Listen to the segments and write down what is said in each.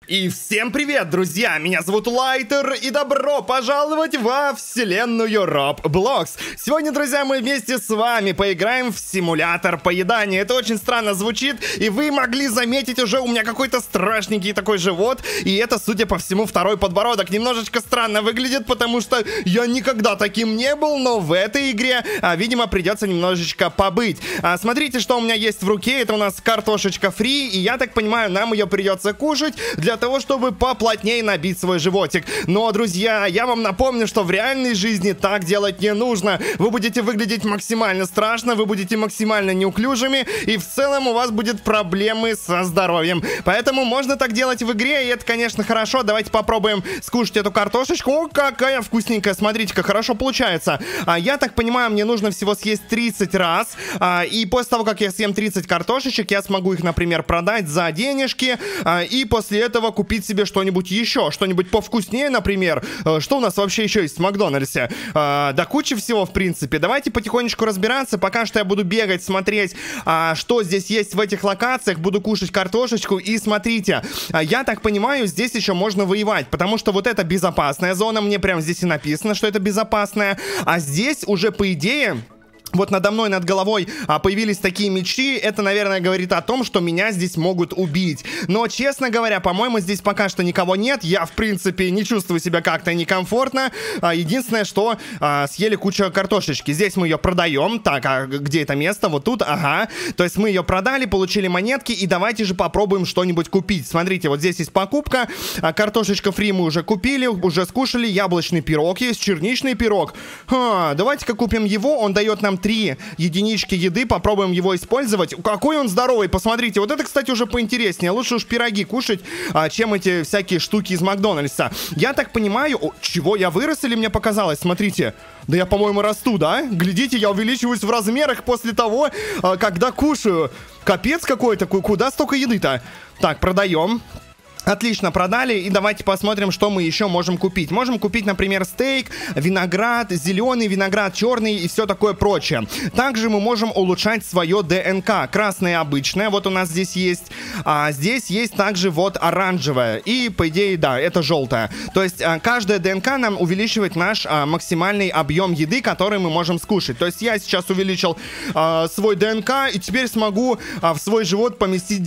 И всем привет, друзья! Меня зовут Лайтер, и добро пожаловать во вселенную Roblox. Сегодня, друзья, мы вместе с вами поиграем в симулятор поедания. Это очень странно звучит, и вы могли заметить уже у меня какой-то страшненький такой живот. И это, судя по всему, второй подбородок. Немножечко странно выглядит, потому что я никогда таким не был, но в этой игре, видимо, придется немножечко побыть. Смотрите, что у меня есть в руке. Это у нас картошечка фри, и я так понимаю, нам ее придется кушать для того, чтобы поплотнее набить свой животик. Но, друзья, я вам напомню, что в реальной жизни так делать не нужно. Вы будете выглядеть максимально страшно, вы будете максимально неуклюжими, и в целом у вас будут проблемы со здоровьем. Поэтому можно так делать в игре, и это, конечно, хорошо. Давайте попробуем скушать эту картошечку. О, какая вкусненькая, смотрите-ка, хорошо получается. Я так понимаю, мне нужно всего съесть 30 раз, и после того, как я съем 30 картошечек, я смогу их, например, продать за денежки, и после этого купить себе что-нибудь еще, что-нибудь повкуснее, например. Что у нас вообще еще есть в Макдональдсе? Да куча всего, в принципе. Давайте потихонечку разбираться. Пока что я буду бегать, смотреть, что здесь есть в этих локациях. Буду кушать картошечку. И смотрите, я так понимаю, здесь еще можно воевать, потому что вот это безопасная зона. Мне прям здесь и написано, что это безопасная. А здесь уже, по идее... Вот надо мной, над головой появились такие мечи. Это, наверное, говорит о том, что меня здесь могут убить. Но, честно говоря, по-моему, здесь пока что никого нет. Я, в принципе, не чувствую себя как-то некомфортно. Единственное, что съели кучу картошечки. Здесь мы ее продаем. Так, а где это место? Вот тут, ага. То есть мы ее продали, получили монетки. И давайте же попробуем что-нибудь купить. Смотрите, вот здесь есть покупка. Картошечка фри мы уже купили, уже скушали. Яблочный пирог есть, черничный пирог. Давайте-ка купим его. Он дает нам 3 единички еды, попробуем его использовать. Какой он здоровый, посмотрите. Вот это, кстати, уже поинтереснее. Лучше уж пироги кушать, чем эти всякие штуки из Макдональдса. Я так понимаю... чего, я вырос или мне показалось? Смотрите. Да я, по-моему, расту, да? Глядите, я увеличиваюсь в размерах после того, когда кушаю. Капец какой-то. Куда столько еды-то? Так, продаем. Отлично, продали, и давайте посмотрим, что мы еще можем купить. Можем купить, например, стейк, виноград, зеленый виноград, черный и все такое прочее. Также мы можем улучшать свое ДНК. Красное обычное, вот у нас здесь есть. А здесь есть также вот оранжевое. И, по идее, да, это желтое. То есть каждая ДНК нам увеличивает наш максимальный объем еды, который мы можем скушать. То есть я сейчас увеличил свой ДНК, и теперь смогу в свой живот поместить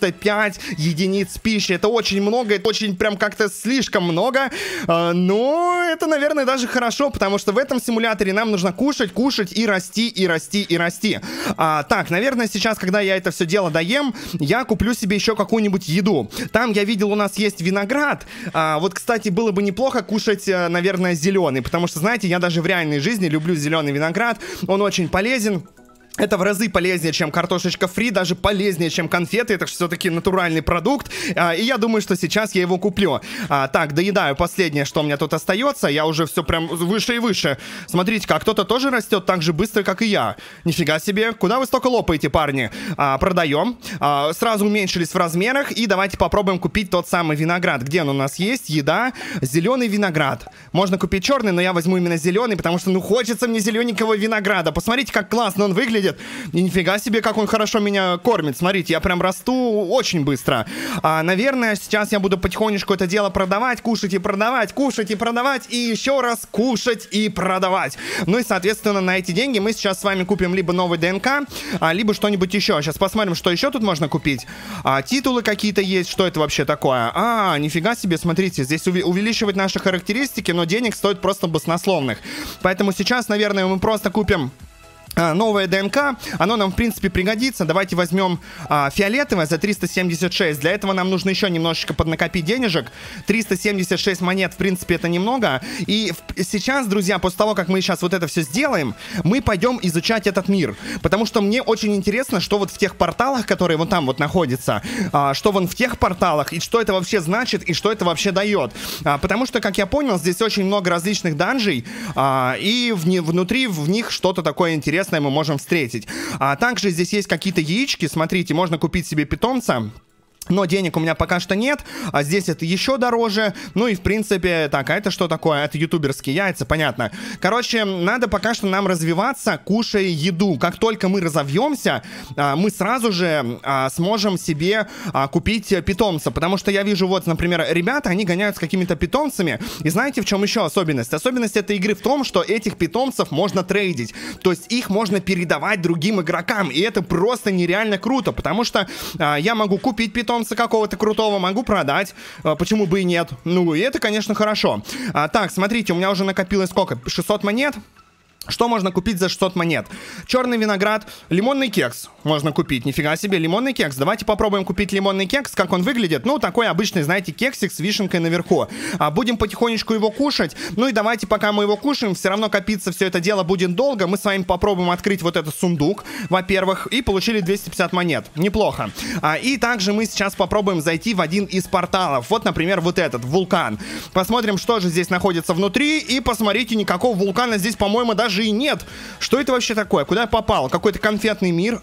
95 единиц пищи. Это очень много, это очень прям как-то слишком много, но это, наверное, даже хорошо, потому что в этом симуляторе нам нужно кушать, кушать и расти, и расти, и расти. Так, наверное, сейчас, когда я это все дело доем, я куплю себе еще какую-нибудь еду. Там, я видел, у нас есть виноград. Вот, кстати, было бы неплохо кушать, наверное, зеленый, потому что, знаете, я даже в реальной жизни люблю зеленый виноград, он очень полезен. Это в разы полезнее, чем картошечка фри, даже полезнее, чем конфеты. Это все-таки натуральный продукт. И я думаю, что сейчас я его куплю. Так, доедаю последнее, что у меня тут остается. Я уже все прям выше и выше. Смотрите-ка, кто-то тоже растет так же быстро, как и я. Нифига себе. Куда вы столько лопаете, парни? Продаем. Сразу уменьшились в размерах. И давайте попробуем купить тот самый виноград. Где он у нас есть? Еда. Зеленый виноград. Можно купить черный, но я возьму именно зеленый, потому что, ну, хочется мне зелененького винограда. Посмотрите, как классно он выглядит. И нифига себе, как он хорошо меня кормит. Смотрите, я прям расту очень быстро. Наверное, сейчас я буду потихонечку это дело продавать, кушать и продавать, кушать и продавать, и еще раз кушать и продавать. Ну и, соответственно, на эти деньги мы сейчас с вами купим либо новый ДНК, либо что-нибудь еще. Сейчас посмотрим, что еще тут можно купить. Титулы какие-то есть. Что это вообще такое? Нифига себе, смотрите, здесь увеличивать наши характеристики, но денег стоит просто баснословных. Поэтому сейчас, наверное, мы просто купим новое ДНК, оно нам в принципе пригодится. Давайте возьмем фиолетовое за 376. Для этого нам нужно еще немножечко поднакопить денежек. 376 монет, в принципе, это немного. И сейчас, друзья, после того, как мы сейчас вот это все сделаем, мы пойдем изучать этот мир. Потому что мне очень интересно, что вот в тех порталах, которые вот там вот находятся, что вон в тех порталах, и что это вообще значит, и что это вообще дает. Потому что, как я понял, здесь очень много различных данжей, и внутри в них что-то такое интересное мы можем встретить. Также здесь есть какие-то яички. Смотрите, можно купить себе питомца. Но денег у меня пока что нет, а здесь это еще дороже. Ну и в принципе, так, а это что такое? Это ютуберские яйца, понятно. Короче, надо пока что нам развиваться, кушая еду. Как только мы разовьемся, мы сразу же сможем себе купить питомца. Потому что я вижу, вот, например, ребята, они гоняют с какими-то питомцами. И знаете, в чем еще особенность? Особенность этой игры в том, что этих питомцев можно трейдить. То есть их можно передавать другим игрокам. И это просто нереально круто, потому что я могу купить питомца какого-то крутого, могу продать, почему бы и нет. Ну, и это, конечно, хорошо. Так, смотрите, у меня уже накопилось сколько? 600 монет? Что можно купить за 600 монет? Черный виноград, лимонный кекс можно купить. Нифига себе, лимонный кекс. Давайте попробуем купить лимонный кекс. Как он выглядит? Ну, такой обычный, знаете, кексик с вишенкой наверху. Будем потихонечку его кушать. Ну и давайте, пока мы его кушаем, все равно копиться все это дело будет долго. Мы с вами попробуем открыть вот этот сундук, во-первых, и получили 250 монет. Неплохо. И также мы сейчас попробуем зайти в один из порталов. Вот, например, вот этот, вулкан. Посмотрим, что же здесь находится внутри. И посмотрите, никакого вулкана здесь, по-моему, даже и нет. Что это вообще такое? Куда я попал? Какой-то конфетный мир?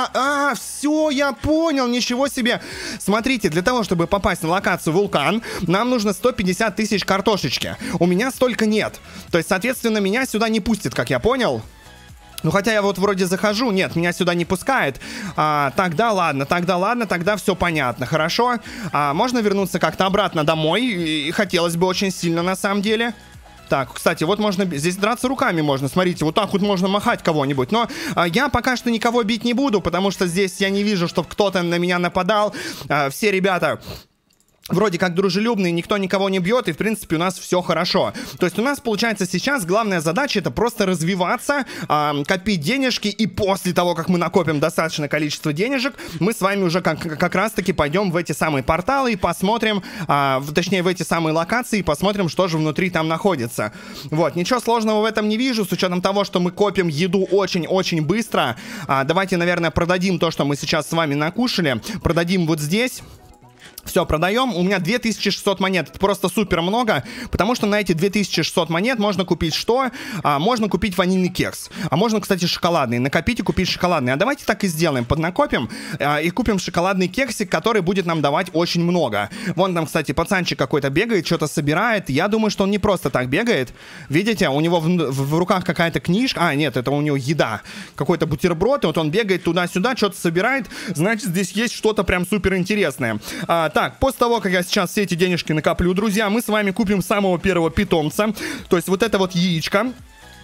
Все, я понял, ничего себе. Смотрите, для того, чтобы попасть на локацию вулкан, нам нужно 150 тысяч картошечки. У меня столько нет. То есть, соответственно, меня сюда не пустят, как я понял. Ну, хотя я вот вроде захожу, нет, меня сюда не пускает. Тогда ладно, тогда все понятно, хорошо. Можно вернуться как-то обратно домой, и хотелось бы очень сильно, на самом деле. Так, кстати, вот можно, здесь драться руками можно, смотрите, вот так вот можно махать кого-нибудь. Но я пока что никого бить не буду, потому что здесь я не вижу, чтобы кто-то на меня нападал. Все ребята вроде как дружелюбные, никто никого не бьет, и в принципе у нас все хорошо. То есть у нас получается сейчас главная задача это просто развиваться, копить денежки, и после того, как мы накопим достаточное количество денежек, мы с вами уже как раз таки пойдем в эти самые порталы и посмотрим, точнее в эти самые локации, и посмотрим, что же внутри там находится. Вот, ничего сложного в этом не вижу, с учетом того, что мы копим еду очень-очень быстро. Давайте, наверное, продадим то, что мы сейчас с вами накушали, продадим вот здесь. Все, продаем. У меня 2600 монет. Это просто супер много, потому что на эти 2600 монет можно купить что? Можно купить ванильный кекс. А можно, кстати, шоколадный. Накопить и купить шоколадный. А давайте так и сделаем. Поднакопим и купим шоколадный кексик, который будет нам давать очень много. Вон там, кстати, пацанчик какой-то бегает, что-то собирает. Я думаю, что он не просто так бегает. Видите, у него в руках какая-то книжка. Нет, это у него еда. Какой-то бутерброд. И вот он бегает туда-сюда, что-то собирает. Значит, здесь есть что-то прям супер интересное. Так, после того, как я сейчас все эти денежки накоплю, друзья, мы с вами купим самого первого питомца. То есть вот это вот яичко.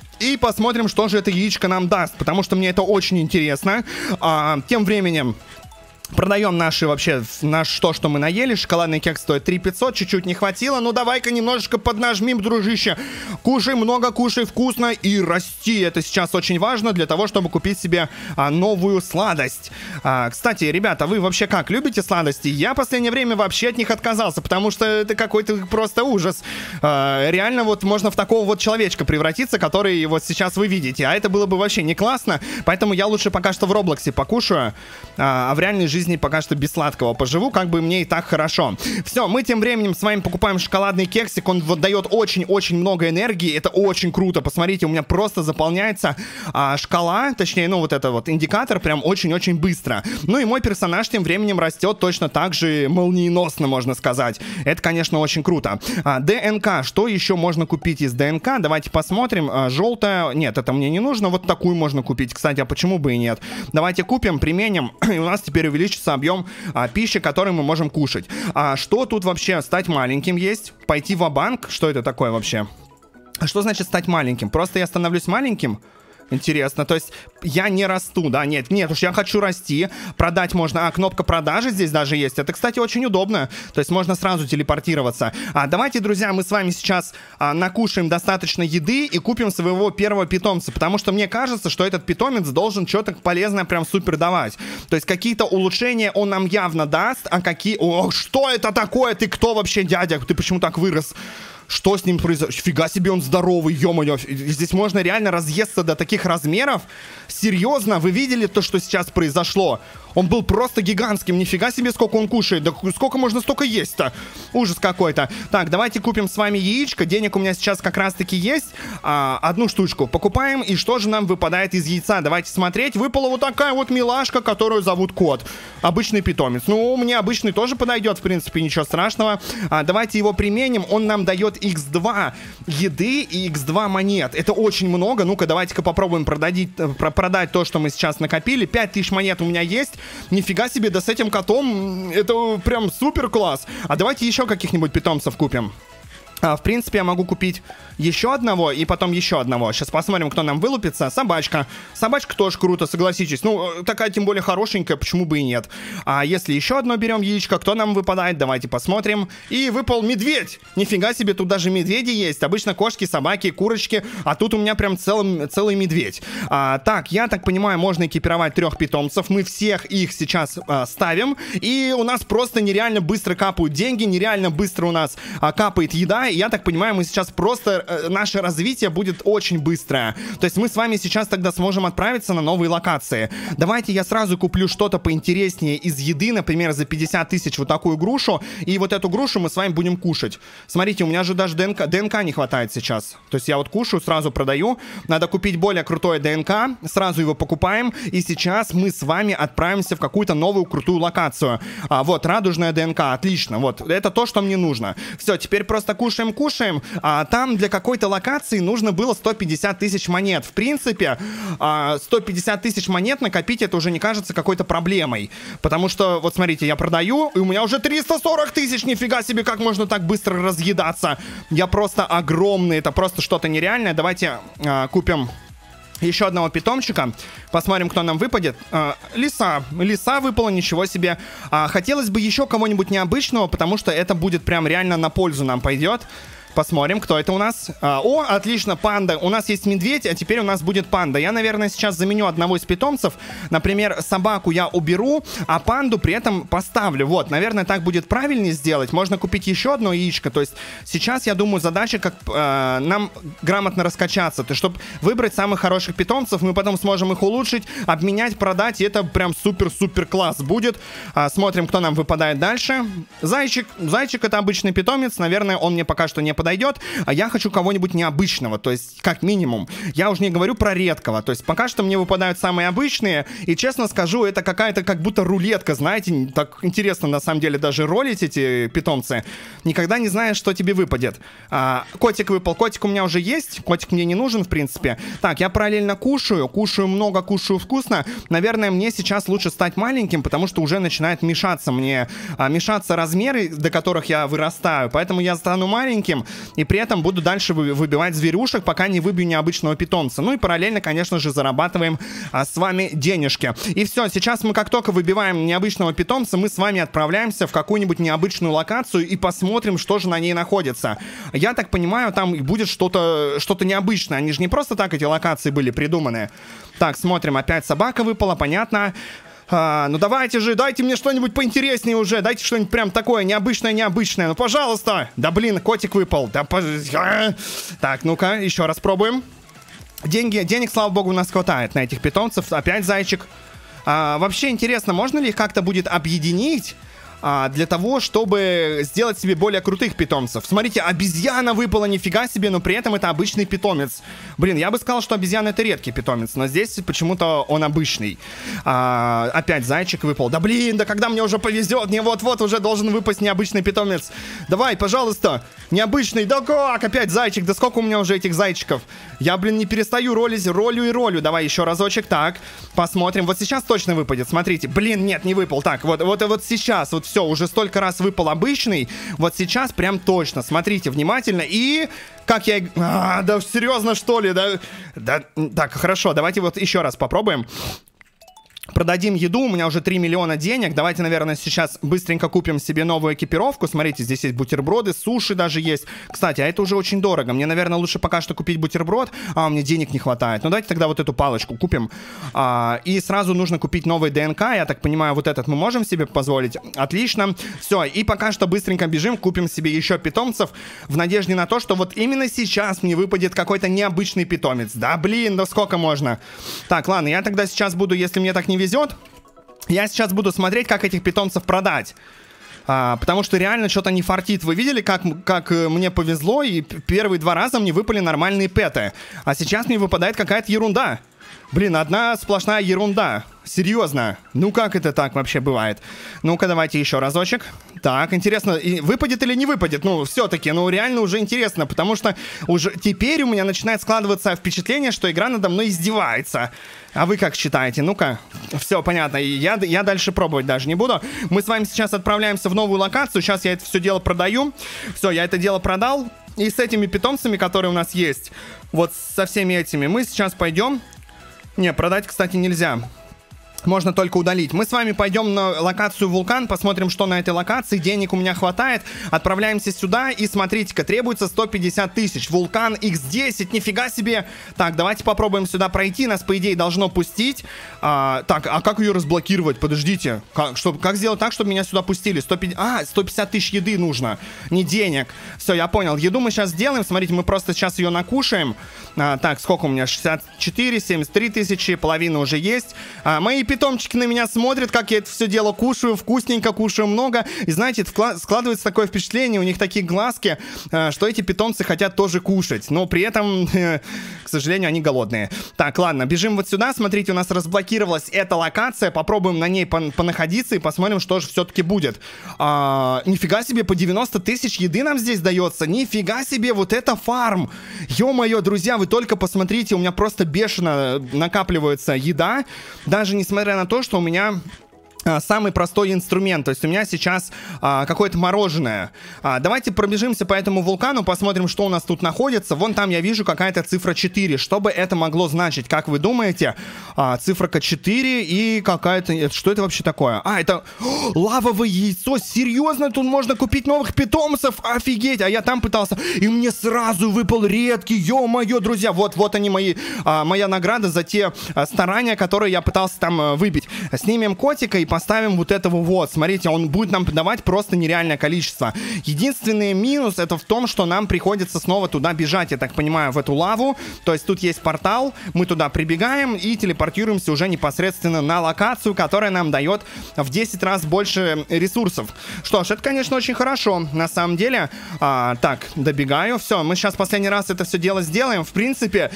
И посмотрим, что же это яичко нам даст, потому что мне это очень интересно. Тем временем продаем наши вообще, то, что мы наели. Шоколадный кекс стоит 3500, чуть-чуть не хватило. Ну давай-ка немножечко поднажмим, дружище. Кушай много, кушай вкусно и расти. Это сейчас очень важно для того, чтобы купить себе новую сладость. Кстати, ребята, вы вообще как, любите сладости? Я в последнее время вообще от них отказался, потому что это какой-то просто ужас. Реально вот можно в такого вот человечка превратиться, который вот сейчас вы видите. А это было бы вообще не классно. Поэтому я лучше пока что в Роблоксе покушаю, а в реальной жизни пока что без сладкого поживу, как бы мне и так хорошо. Все, мы тем временем с вами покупаем шоколадный кексик, он вот дает очень-очень много энергии, это очень круто, посмотрите, у меня просто заполняется шкала, точнее, ну вот это вот индикатор прям очень-очень быстро. Ну и мой персонаж тем временем растет точно так же молниеносно, можно сказать. Это, конечно, очень круто. ДНК, что еще можно купить из ДНК? Давайте посмотрим. Желтая, нет, это мне не нужно, вот такую можно купить, кстати, а почему бы и нет? Давайте купим, применим, и у нас теперь увеличится объем пищи, который мы можем кушать. Что тут вообще? Стать маленьким есть? Пойти ва-банк? Что это такое вообще? Что значит стать маленьким? Просто я становлюсь маленьким? Интересно, то есть я не расту, да? Нет уж, я хочу расти. Продать можно, кнопка продажи здесь даже есть. Это, кстати, очень удобно. То есть можно сразу телепортироваться. Давайте, друзья, мы с вами сейчас накушаем достаточно еды и купим своего первого питомца. Потому что мне кажется, что этот питомец должен что-то полезное прям супер давать. То есть какие-то улучшения он нам явно даст, а какие... О, что это такое? Ты кто вообще, дядя? Ты почему так вырос? Что с ним произошло? Фига себе, он здоровый, ё-моё. Здесь можно реально разъесться до таких размеров. Серьезно, вы видели то, что сейчас произошло? Он был просто гигантским. Нифига себе, сколько он кушает. Да сколько можно столько есть-то? Ужас какой-то. Так, давайте купим с вами яичко. Денег у меня сейчас как раз-таки есть. Одну штучку покупаем. И что же нам выпадает из яйца? Давайте смотреть. Выпала вот такая вот милашка, которую зовут Кот. Обычный питомец. Ну, мне обычный тоже подойдет, в принципе, ничего страшного. Давайте его применим. Он нам дает x2 еды и x2 монет. Это очень много. Ну-ка, давайте-ка попробуем продать то, что мы сейчас накопили. 5000 монет у меня есть. Нифига себе, да с этим котом это прям супер класс. А давайте еще каких-нибудь питомцев купим. В принципе, я могу купить еще одного и потом еще одного. Сейчас посмотрим, кто нам вылупится. Собачка. Собачка тоже круто, согласитесь. Ну, такая тем более хорошенькая, почему бы и нет. А если еще одно берем яичко, кто нам выпадает? Давайте посмотрим. И выпал медведь. Нифига себе, тут даже медведи есть. Обычно кошки, собаки, курочки. А тут у меня прям целый медведь. Так, я так понимаю, можно экипировать 3 питомцев. Мы всех их сейчас ставим. И у нас просто нереально быстро капают деньги. Нереально быстро у нас капает еда. И я так понимаю, мы сейчас просто... Наше развитие будет очень быстрое. То есть мы с вами сейчас тогда сможем отправиться на новые локации. Давайте я сразу куплю что-то поинтереснее из еды. Например, за 50 тысяч вот такую грушу. И вот эту грушу мы с вами будем кушать. Смотрите, у меня же даже ДНК не хватает сейчас. То есть я вот кушаю, сразу продаю. Надо купить более крутое ДНК. Сразу его покупаем. И сейчас мы с вами отправимся в какую-то новую крутую локацию. Вот, радужная ДНК. Отлично. Вот, это то, что мне нужно. Все, теперь просто кушаем. Там для какой-то локации нужно было 150 тысяч монет. В принципе, 150 тысяч монет накопить, это уже не кажется какой-то проблемой. Потому что, вот смотрите, я продаю, и у меня уже 340 тысяч. Нифига себе, как можно так быстро разъедаться. Я просто огромный, это просто что-то нереальное. Давайте купим... еще одного питомчика. Посмотрим, кто нам выпадет. Лиса. Лиса выпала, ничего себе. Хотелось бы еще кого-нибудь необычного, потому что это будет прям реально на пользу нам пойдет. Посмотрим, кто это у нас. О, отлично, панда. У нас есть медведь, а теперь у нас будет панда. Я, наверное, сейчас заменю одного из питомцев. Например, собаку я уберу, а панду при этом поставлю. Вот, наверное, так будет правильнее сделать. Можно купить еще одно яичко. То есть сейчас, я думаю, задача, как нам грамотно раскачаться. То есть, чтобы выбрать самых хороших питомцев, мы потом сможем их улучшить, обменять, продать. И это прям супер-супер класс будет. Смотрим, кто нам выпадает дальше. Зайчик. Зайчик — это обычный питомец. Наверное, он мне пока что не подойдет. А я хочу кого-нибудь необычного, то есть как минимум. Я уже не говорю про редкого, то есть пока что мне выпадают самые обычные, и честно скажу, это какая-то как будто рулетка, знаете, так интересно на самом деле даже ролить эти питомцы. Никогда не знаешь, что тебе выпадет. Котик выпал, котик у меня уже есть, котик мне не нужен в принципе. Так, я параллельно кушаю много, кушаю вкусно. Наверное, мне сейчас лучше стать маленьким, потому что уже начинает мешаться мне, мешаться размеры, до которых я вырастаю, поэтому я стану маленьким. И при этом буду дальше выбивать зверюшек, пока не выбью необычного питомца. Ну и параллельно, конечно же, зарабатываем с вами денежки. И все, сейчас мы как только выбиваем необычного питомца, мы с вами отправляемся в какую-нибудь необычную локацию и посмотрим, что же на ней находится. Я так понимаю, там будет что-то необычное. Они же не просто так эти локации были придуманы. Так, смотрим, опять собака выпала, понятно. Ну давайте же, дайте мне что-нибудь поинтереснее уже. Дайте что-нибудь прям такое необычное. Ну, пожалуйста. Да блин, котик выпал. Да, так, ну-ка, еще раз пробуем. Денег, слава богу, у нас хватает на этих питомцев. Опять зайчик. Вообще интересно, можно ли их как-то будет объединить? Для того, чтобы сделать себе более крутых питомцев. Смотрите, обезьяна выпала, нифига себе, но при этом это обычный питомец. Блин, я бы сказал, что обезьяна — это редкий питомец, но здесь почему-то он обычный. Опять зайчик выпал. Да блин, да когда мне уже повезет, мне вот-вот уже должен выпасть необычный питомец. Давай, пожалуйста, необычный. Да как? Опять зайчик, да сколько у меня уже этих зайчиков? Я, блин, не перестаю ролю. Давай еще разочек, так, посмотрим. Вот сейчас точно выпадет, смотрите. Блин, нет, не выпал. Так, вот сейчас, вот все, уже столько раз выпал обычный. Вот сейчас прям точно. Смотрите внимательно. И как я... да серьезно, что ли? Да, так, хорошо, давайте вот еще раз попробуем. Продадим еду, у меня уже 3 миллиона денег. Давайте, наверное, сейчас быстренько купим себе новую экипировку. Смотрите, здесь есть бутерброды, суши даже есть. Кстати, а это уже очень дорого. Мне, наверное, лучше пока что купить бутерброд. У меня денег не хватает. Ну, давайте тогда вот эту палочку купим. И сразу нужно купить новый ДНК. Я так понимаю, вот этот мы можем себе позволить. Отлично. Все, и пока что быстренько бежим, купим себе еще питомцев. В надежде на то, что вот именно сейчас мне выпадет какой-то необычный питомец. Да, блин, да сколько можно? Так, ладно, я тогда сейчас буду, если мне так не везет, Я сейчас буду смотреть, как этих питомцев продать. Потому что реально что-то не фартит. Вы видели, как мне повезло, и первые 2 раза мне выпали нормальные пэты. А сейчас мне выпадает какая-то ерунда. Блин, одна сплошная ерунда. Серьезно. Ну как это так вообще бывает? Ну-ка, давайте еще разочек. Так, интересно, выпадет или не выпадет? Ну, все-таки, ну реально уже интересно, потому что уже теперь у меня начинает складываться впечатление, что игра надо мной издевается. А вы как считаете? Ну-ка, все понятно. Я дальше пробовать даже не буду. Мы с вами сейчас отправляемся в новую локацию. Сейчас я это все дело продаю. Все, я это дело продал. И с этими питомцами, которые у нас есть, вот со всеми этими, мы сейчас пойдем... Не, продать, кстати, нельзя. Можно только удалить. Мы с вами пойдем на локацию Вулкан, посмотрим, что на этой локации. Денег у меня хватает. Отправляемся сюда и смотрите-ка, требуется 150 тысяч. Вулкан X10, нифига себе. Так, давайте попробуем сюда пройти. Нас, по идее, должно пустить. Так, а как ее разблокировать? Подождите. Как сделать так, чтобы меня сюда пустили? 150 тысяч еды нужно. Не денег. Все, я понял. Еду мы сейчас сделаем. Смотрите, мы просто сейчас ее накушаем. Так, сколько у меня? 64, 73 тысячи. Половина уже есть. Мои питомчики на меня смотрят, как я это все дело кушаю, вкусненько кушаю много. И знаете, складывается такое впечатление, у них такие глазки, что эти питомцы хотят тоже кушать. Но при этом, к сожалению, они голодные. Так, ладно, бежим вот сюда. Смотрите, у нас разблокировалась эта локация. Попробуем на ней понаходиться и посмотрим, что же все-таки будет. Нифига себе, по 90 тысяч еды нам здесь дается. Нифига себе, вот это фарм. Ё-моё, друзья, вы только посмотрите, у меня просто бешено накапливается еда. Даже несмотря на то, что у меня самый простой инструмент. То есть у меня сейчас какое-то мороженое. Давайте пробежимся по этому вулкану, посмотрим, что у нас тут находится. Вон там я вижу какая-то цифра 4. Что бы это могло значить? Как вы думаете? Цифра 4 и какая-то... Что это вообще такое? Это лавовое яйцо. Серьезно? Тут можно купить новых питомцев? Офигеть! А я там пытался. И мне сразу выпал редкий. Ё-моё, друзья. Вот они моя награда за те старания, которые я пытался там выбить. Снимем котика и поставим вот этого вот. Смотрите, он будет нам давать просто нереальное количество. Единственный минус это в том, что нам приходится снова туда бежать, я так понимаю, в эту лаву. То есть тут есть портал, мы туда прибегаем и телепортируемся уже непосредственно на локацию, которая нам дает в 10 раз больше ресурсов. Что ж, это, конечно, очень хорошо, на самом деле. Так, добегаю. Все, мы сейчас последний раз это все дело сделаем. В принципе,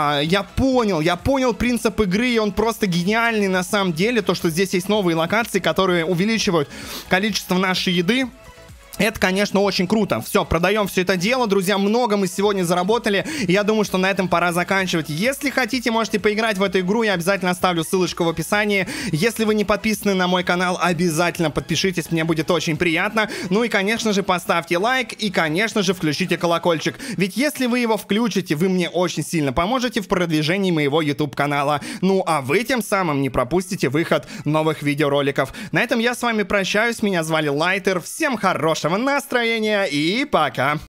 я понял принцип игры, и он просто гениальный на самом деле. То, что здесь есть новые локации, которые увеличивают количество нашей еды. Это, конечно, очень круто. Все, продаем все это дело, друзья. Много мы сегодня заработали. И я думаю, что на этом пора заканчивать. Если хотите, можете поиграть в эту игру. Я обязательно оставлю ссылочку в описании. Если вы не подписаны на мой канал, обязательно подпишитесь. Мне будет очень приятно. Ну и, конечно же, поставьте лайк. И, конечно же, включите колокольчик. Ведь если вы его включите, вы мне очень сильно поможете в продвижении моего YouTube канала. Ну, а вы тем самым не пропустите выход новых видеороликов. На этом я с вами прощаюсь. Меня звали Лайтер. Всем хорошего настроения и пока!